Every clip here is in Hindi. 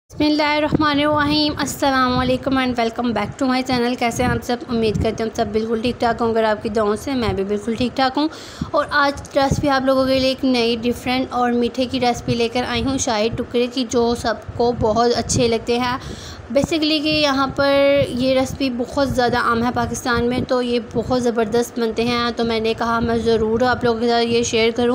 बिस्मिल्लाहिर्रहमानिर्रहीम अस्सलाम वालेकुम and welcome back to my channel. कैसे हैं आप सब? उम्मीद करते हैं हम सब बिल्कुल ठीक ठाक होंगे और आपकी दुआओं से मैं भी बिल्कुल ठीक ठाक हूँ। और आज रेसिपी आप लोगों के लिए एक नई डिफरेंट और मीठे की रेसिपी लेकर आई हूँ, शाही टुकड़े की, जो सबको बहुत अच्छे लगते हैं। बेसिकली कि यहाँ पर ये रेसिपी बहुत ज़्यादा आम है पाकिस्तान में, तो ये बहुत ज़बरदस्त बनते हैं। तो मैंने कहा मैं ज़रूर आप लोगों के साथ ये शेयर करूँ,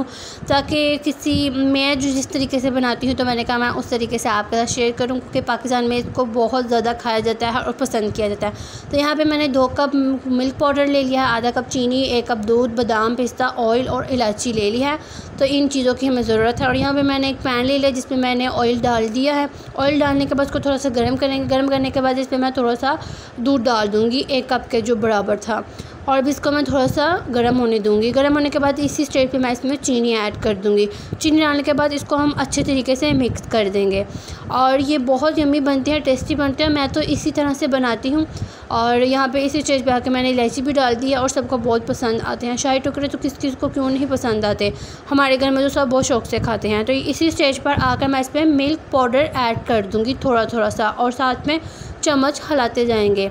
ताकि मैं जो जिस तरीके से बनाती हूँ तो मैंने कहा मैं उस तरीके से आपके साथ शेयर करूँ, क्योंकि पाकिस्तान में इसको बहुत ज़्यादा खाया जाता है और पसंद किया जाता है। तो यहाँ पे मैंने 2 कप मिल्क पाउडर ले लिया है, आधा कप चीनी, 1 कप दूध, बादाम, पिस्ता, ऑयल और इलायची ले ली है। तो इन चीज़ों की हमें ज़रूरत है। और यहाँ पे मैंने एक पैन ले लिया जिसमें मैंने ऑयल डाल दिया है। ऑयल डालने के बाद उसको थोड़ा सा गर्म करेंगे। गर्म करने के बाद इसमें मैं थोड़ा सा दूध डाल दूँगी, 1 कप के जो बराबर था, और अब इसको मैं थोड़ा सा गर्म होने दूँगी। गर्म होने के बाद इसी स्टेज पे मैं इसमें चीनी ऐड कर दूँगी। चीनी डालने के बाद इसको हम अच्छे तरीके से मिक्स कर देंगे और ये बहुत यम्मी बनती है, टेस्टी बनते हैं। मैं तो इसी तरह से बनाती हूँ। और यहाँ पे इसी स्टेज पे आके मैंने इलायची भी डाल दी है और सबको बहुत पसंद आते हैं। शाही टुकड़े तो किस को क्यों नहीं पसंद आते, हमारे घर में तो सब बहुत शौक़ से खाते हैं। तो इसी स्टेज पर आकर मैं इसमें मिल्क पाउडर ऐड कर दूँगी थोड़ा थोड़ा सा, और साथ में चम्मच हिलाते जाएंगे,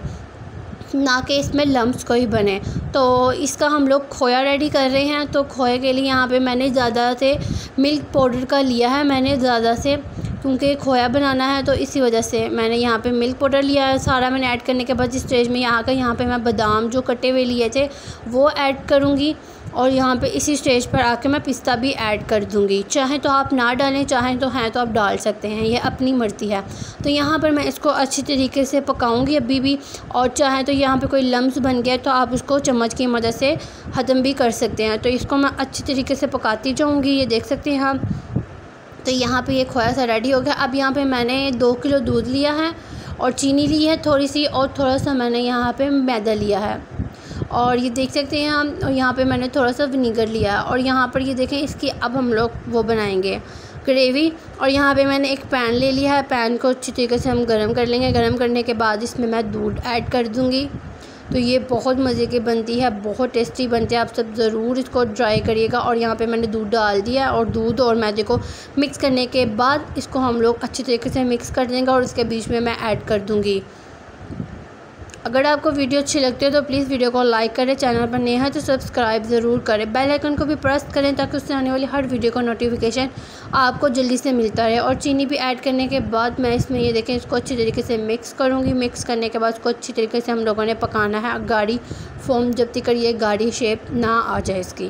ना कि इसमें लम्स कोई बने। तो इसका हम लोग खोया रेडी कर रहे हैं। तो खोए के लिए यहाँ पे मैंने ज़्यादा से मिल्क पाउडर का लिया है, मैंने ज़्यादा से, क्योंकि खोया बनाना है तो इसी वजह से मैंने यहाँ पे मिल्क पाउडर लिया है। सारा मैंने ऐड करने के बाद इस स्टेज में यहाँ पे मैं बादाम जो कटे हुए लिए थे वो ऐड करूँगी, और यहाँ पे इसी स्टेज पर आके मैं पिस्ता भी ऐड कर दूँगी। चाहे तो आप ना डालें, चाहें तो हैं तो आप डाल सकते हैं, ये अपनी मर्ज़ी है। तो यहाँ पर मैं इसको अच्छी तरीके से पकाऊँगी अभी भी, और चाहे तो यहाँ पे कोई लम्स बन गया तो आप उसको चम्मच की मदद से ख़त्म भी कर सकते हैं। तो इसको मैं अच्छी तरीके से पकाती जाऊँगी, ये देख सकते हैं आप। तो यहाँ पे ये खोया सा रेडी हो गया। अब यहाँ पे मैंने 2 किलो दूध लिया है और चीनी ली है थोड़ी सी, और थोड़ा सा मैंने यहाँ पे मैदा लिया है, और ये देख सकते हैं हम। और यहाँ पे मैंने थोड़ा सा विनीगर लिया है, और यहाँ पर ये देखें इसकी अब हम लोग वो बनाएंगे ग्रेवी। और यहाँ पे मैंने एक पैन ले लिया है, पैन को अच्छी तरीके से हम गर्म कर लेंगे। गर्म करने के बाद इसमें मैं दूध ऐड कर दूँगी। तो ये बहुत मज़े की बनती है, बहुत टेस्टी बनती है, आप सब ज़रूर इसको ट्राई करिएगा। और यहाँ पे मैंने दूध डाल दिया, और दूध और मैदे को मिक्स करने के बाद इसको हम लोग अच्छी तरीके से मिक्स कर देंगे, और इसके बीच में मैं ऐड कर दूँगी। अगर आपको वीडियो अच्छी लगती है तो प्लीज़ वीडियो को लाइक करें, चैनल पर नए हैं तो सब्सक्राइब ज़रूर करें, बेल आइकन को भी प्रेस करें ताकि उससे आने वाली हर वीडियो का नोटिफिकेशन आपको जल्दी से मिलता रहे। और चीनी भी ऐड करने के बाद मैं इसमें ये देखें इसको अच्छी तरीके से मिक्स करूँगी। मिक्स करने के बाद इसको अच्छी तरीके से हम लोगों ने पकाना है, गाढ़ी फॉर्म जब तक ये गाढ़ी शेप ना आ जाए इसकी।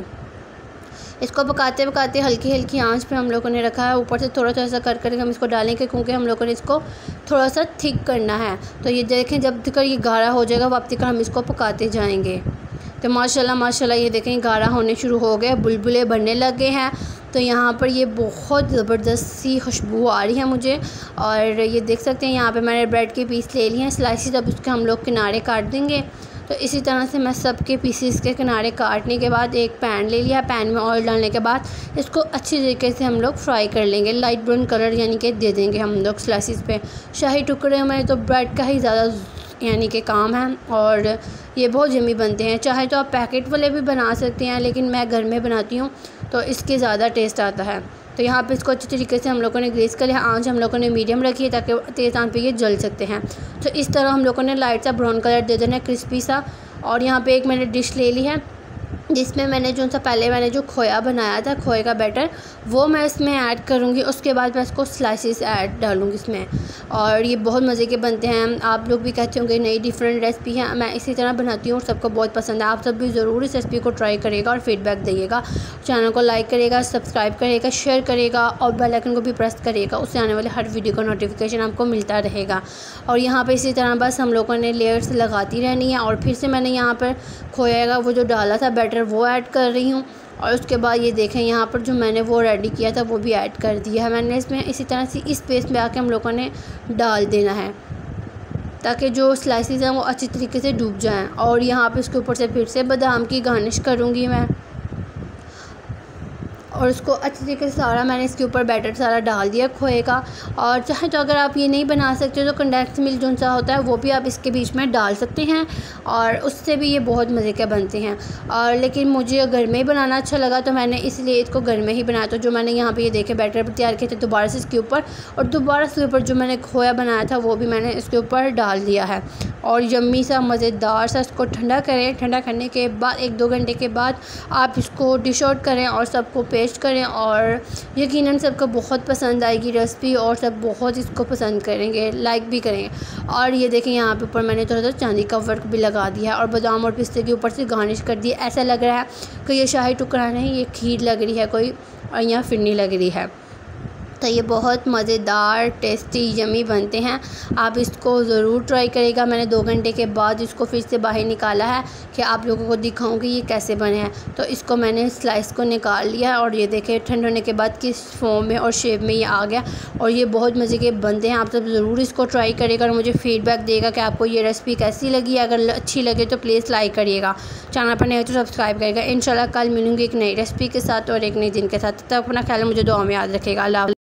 इसको पकाते पकाते हल्की हल्की आंच पे हम लोगों ने रखा है। ऊपर से थोड़ा थोड़ा सा कर हम इसको डालेंगे, क्योंकि हम लोगों ने इसको थोड़ा सा थिक करना है। तो ये देखें जब तक ये गाढ़ा हो जाएगा वब तक हम इसको पकाते जाएंगे। तो माशाल्लाह ये देखें गाढ़ा होने शुरू हो गया, बुलबुले बनने लगे हैं। तो यहाँ पर ये बहुत ज़बरदस्त सी खुशबू आ रही है मुझे। और ये देख सकते हैं यहाँ पे मैंने ब्रेड के पीस ले लिए हैं स्लाइसेस। अब उसके हम लोग किनारे काट देंगे। तो इसी तरह से मैं सब के पीसेस के किनारे काटने के बाद एक पैन ले लिया। पैन में ऑयल डालने के बाद इसको अच्छी तरीके से हम लोग फ्राई कर लेंगे, लाइट ब्राउन कलर यानी कि दे देंगे हम लोग स्लाइसेस पे। शाही टुकड़े में तो ब्रेड का ही ज़्यादा यानी कि काम है, और ये बहुत यम्मी बनते हैं। चाहे तो आप पैकेट वाले भी बना सकते हैं, लेकिन मैं घर में बनाती हूँ तो इसके ज़्यादा टेस्ट आता है। तो यहाँ पे इसको अच्छी तरीके से हम लोगों ने ग्रीस कर लिया। आंच हम लोगों ने मीडियम रखी है ताकि तेज़ आंच पे ये जल सकते हैं। तो इस तरह हम लोगों ने लाइट सा ब्राउन कलर दे देना है, क्रिस्पी सा। और यहाँ पे एक मैंने डिश ले ली है जिसमें मैंने पहले मैंने जो खोया बनाया था, खोए का बैटर, वो मैं इसमें ऐड करूँगी। उसके बाद मैं इसको स्लाइसेस ऐड डालूँगी इसमें, और ये बहुत मज़े के बनते हैं। आप लोग भी कहते होंगे नई डिफरेंट रेसिपी है, मैं इसी तरह बनाती हूँ और सबको बहुत पसंद है। आप सब भी ज़रूर इस रेसिपी को ट्राई करिएगा और फीडबैक दिएगा। चैनल को लाइक करिएगा, सब्सक्राइब करिएगा, शेयर करिएगा, और बेल आइकन को भी प्रेस करिएगा, उससे आने वाले हर वीडियो का नोटिफिकेशन आपको मिलता रहेगा। और यहाँ पर इसी तरह बस हम लोगों ने लेयर्स लगाती रहनी है। और फिर से मैंने यहाँ पर खोया का वो जो डाला था बैटर वो ऐड कर रही हूँ, और उसके बाद ये देखें यहाँ पर जो मैंने वो रेडी किया था वो भी ऐड कर दिया है मैंने इसमें। इसी तरह से इस पेस्ट में आके हम लोगों ने डाल देना है ताकि जो स्लाइसेस हैं वो अच्छी तरीके से डूब जाएं। और यहाँ पे इसके ऊपर से फिर से बादाम की गार्निश करूँगी मैं। और उसको अच्छी तरीके से सारा मैंने इसके ऊपर बैटर सारा डाल दिया खोए का। और चाहे तो अगर आप ये नहीं बना सकते तो कंडेंस मिल्क जो सा होता है वो भी आप इसके बीच में डाल सकते हैं और उससे भी ये बहुत मज़े के बनते हैं। और लेकिन मुझे घर में ही बनाना अच्छा लगा तो मैंने इसलिए इसको घर में ही बनाया। तो जो मैंने यहाँ पे ये देखे बैटर तैयार किए थे दोबारा से इसके ऊपर, और दोबारा से ऊपर जो मैंने खोया बनाया था वो भी मैंने इसके ऊपर डाल दिया है। और यम्मी सा मज़ेदार सा इसको ठंडा करें। ठंडा करने के बाद 1-2 घंटे के बाद आप इसको डिश आउट करें और सबको पेश करें और यकीनन सबको बहुत पसंद आएगी रेसिपी और सब बहुत इसको पसंद करेंगे, लाइक भी करेंगे। और ये देखें यहाँ पे ऊपर मैंने थोड़ा सा चांदी का वर्क भी लगा दिया है और बादाम और पिस्ते के ऊपर से गार्निश कर दिया। ऐसा लग रहा है कि ये शाही टुकड़ा नहीं, ये खीर लग रही है कोई और यहाँ फिरनी लग रही है। तो ये बहुत मज़ेदार टेस्टी यमी बनते हैं, आप इसको ज़रूर ट्राई करिएगा। मैंने 2 घंटे के बाद इसको फिर से बाहर निकाला है कि आप लोगों को दिखाऊंगी ये कैसे बने हैं। तो इसको मैंने स्लाइस को निकाल लिया है और ये देखें ठंड होने के बाद किस फॉर्म में और शेप में ये आ गया और ये बहुत मज़े के बनते हैं। आप सब ज़रूर इसको ट्राई करिएगा और मुझे फ़ीडबैक देगा कि आपको ये रेसिपी कैसी लगी। अगर अच्छी लगे तो प्लीज़ लाइक करिएगा, चैनल पर नहीं हो तो सब्सक्राइब करिएगा। इंशाल्लाह कल मिलूँगी एक नई रेसिपी के साथ और एक नई दिन के साथ। तब तक अपना ख्याल मुझे दुआ में याद रखिएगा। अल्लाह।